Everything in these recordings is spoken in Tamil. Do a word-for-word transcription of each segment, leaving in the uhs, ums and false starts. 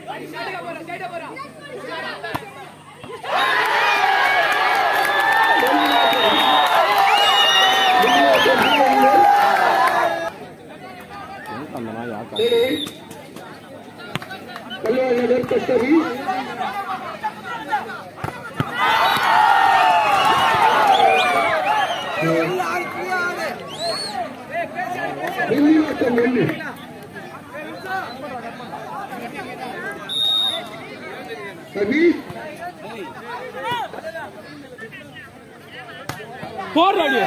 कल्याण नगर कस्टडी सभी फोर लगे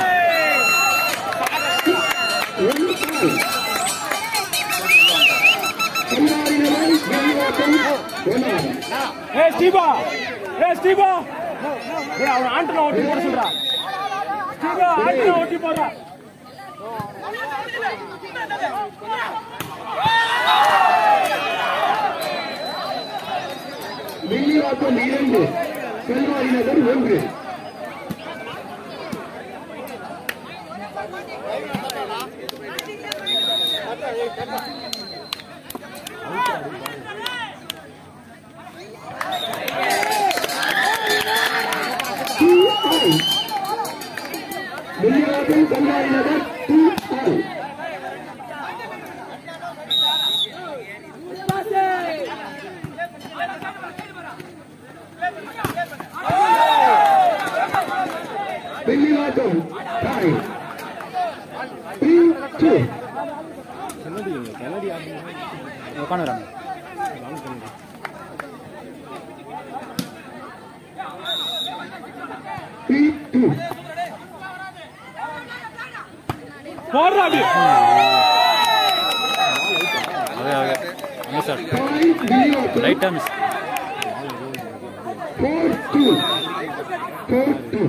ए स्टीबा ए स्टीबा டேய் அவன் ஆண்டன ஓட்டி போட சொல்றா ஸ்டீபா ஆண்டன ஓட்டி போடா வெள்ளிவாக்கம் இரண்டு கல்வாரி நகர் ஒன்று வெள்ளிவாக்கம் கல்வாரி நகர் டூ ஆறு Vellivakkam five three two கன்னடி கன்னடி உட்கார்றாங்க three two போடுறா அப்படி okay okay miss sir right miss four two four two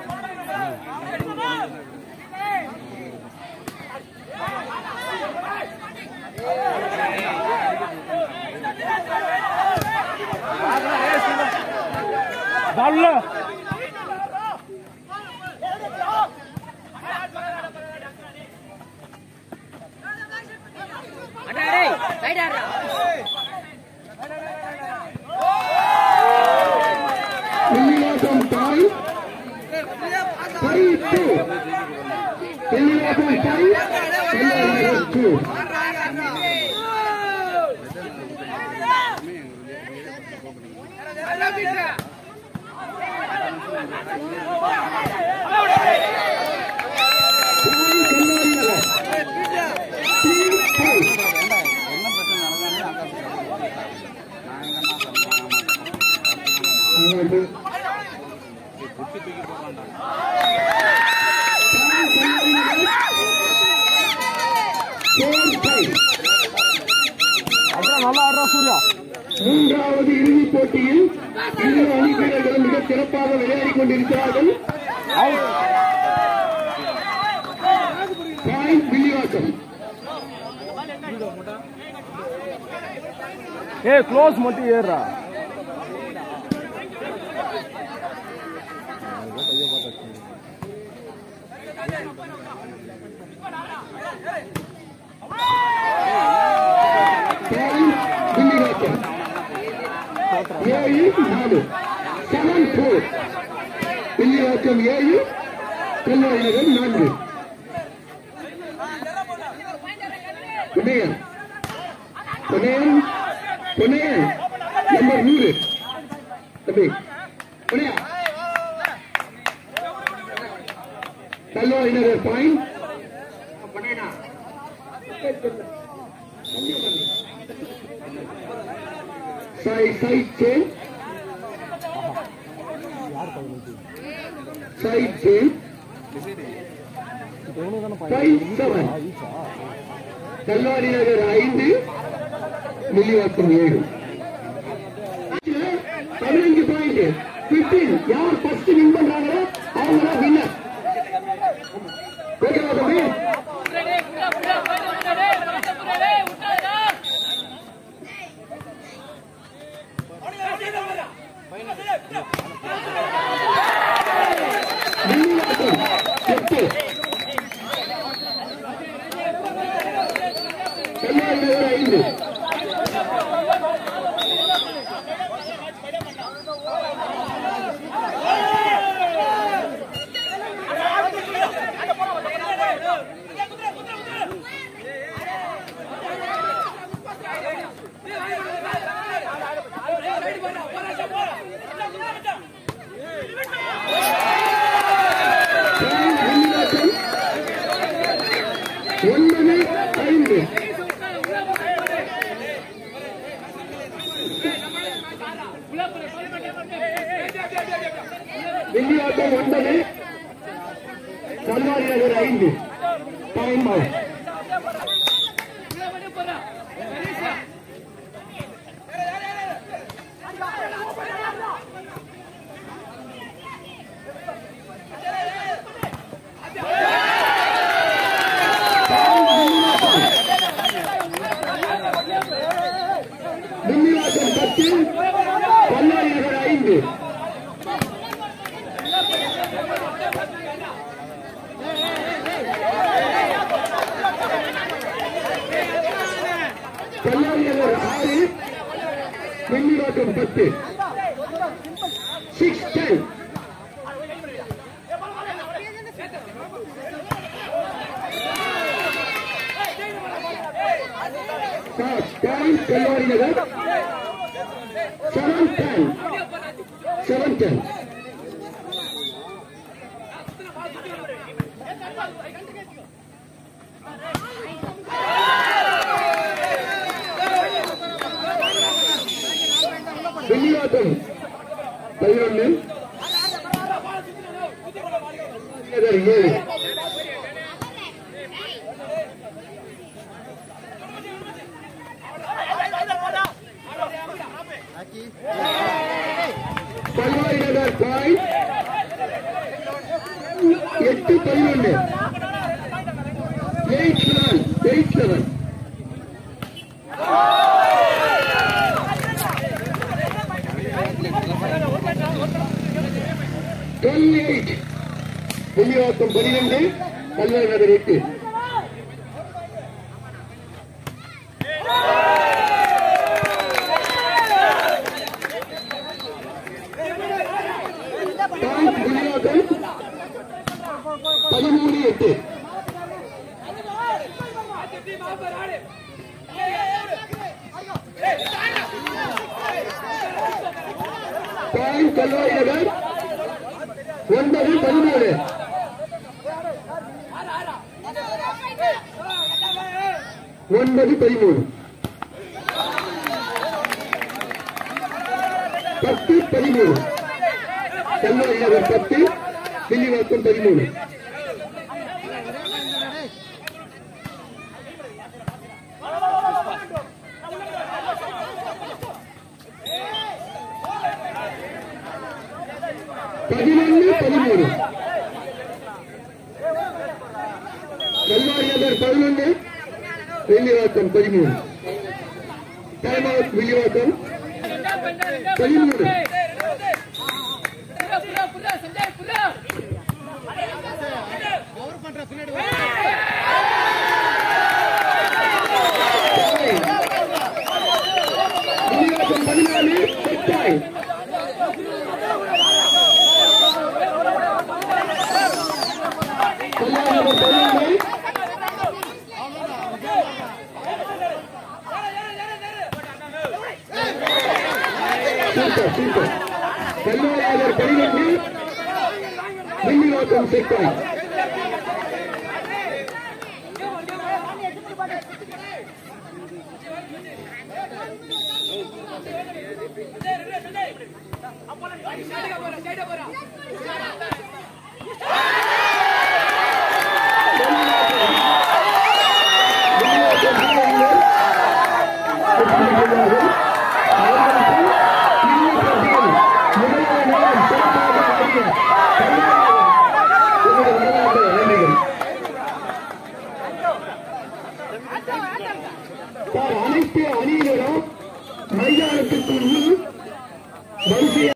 ball अरे साइड आ रहा Vellivakkam five five two Vellivakkam five கல்யாண two நல்லா ஆடுறா சூர்யா மூன்றாவது இறுதிப் போட்டியில் இரு அணி வீரர்களும் மிக சிறப்பாக விளையாடிக் கொண்டிருக்கிறார்கள். வில்லிவாக்கம் ஏ க்ளோஸ் மட்டும் ஏறா ஏழு நாலு செவன் போர் வில்லிவாக்கம் ஏழு கல்லூரி நகர் நான்கு புனையன் புனையன் புனையன் நம்பர் நூறு தம்பி புனையா கல்லூரி நகர் பாயிண்ட் புனையனா Side side chain, side chain, five seven. கல்லூரி நகர் ஐந்து வில்லிவாக்கம் ஏழு பதினஞ்சு பாயிண்ட் பிப்டீன். யார் ஃபர்ஸ்ட் வின் பண்றாங்களோ அவங்க தான் வின்னர். ஓகேவா தம்பி? எட்டு கல்லூரி நகர் ஐந்து வெள்ளியாட்டம் ஒன்பது கல்வாரி நகர் ஐந்து டைம் அவுட். வெள்ளியாட்டம் பத்து கல்வாரி நகர் ஐந்து. கல்யாணி நகர் ஆறு வெள்ளிவாக்கம் பத்து. Six ten. Kalyani Nagar seven ten. Seven ten. Vellivakkam பதினொன்று ஏழு. கல்வாரி நகர் பாய் எட்டு பதினொன்று. Eight seven. Eight seven. Vellivakkam பனிரெண்டு கல்வாரி நகர் எட்டு. வெள்ளிவாக்கம் பதிமூணு எட்டு. கல்வாரி நகர் ஒன்பது பதிமூணு. ஒன்பது பதிமூணு. பத்து பதிமூணு. கல்வாரி நகர் பத்து வெள்ளிவாக்கம் பதிமூணு. பதினொன்று பதிமூணு. கல்வாரி நகர் பதினொன்று வெள்ளிவாக்கம் பதிமூணு. Time out. வெள்ளிவாக்கம் பதிமூணு. வெள்ளிவாக்கம் பதினாலு செட்டாய். கல்வாரி நகர் பதினொன்று வெள்ளிவாக்கம் செட்டாய். அனைத்து அணியினரும் மைதானத்துக்கு வரிசையாக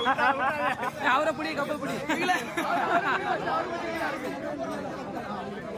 அவரை பிடி கப்பல் பிடி